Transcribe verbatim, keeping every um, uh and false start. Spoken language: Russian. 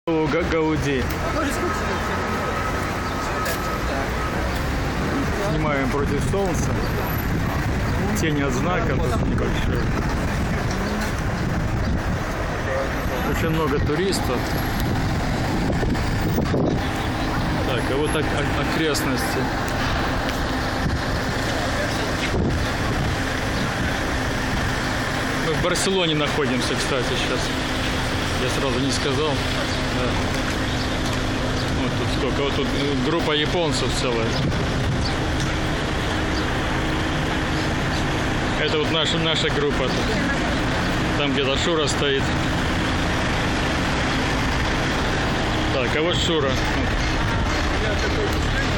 Га- Гауди. Снимаем против солнца. Тени от знака тут небольшие. Очень много туристов. Так, а вот ок- ок- окрестности. Мы в Барселоне находимся, кстати, сейчас. Я сразу не сказал. Да. Вот тут сколько. Вот тут группа японцев целая. Это вот наша, наша группа тут. Там где-то Шура стоит. Так, а вот Шура. Вот.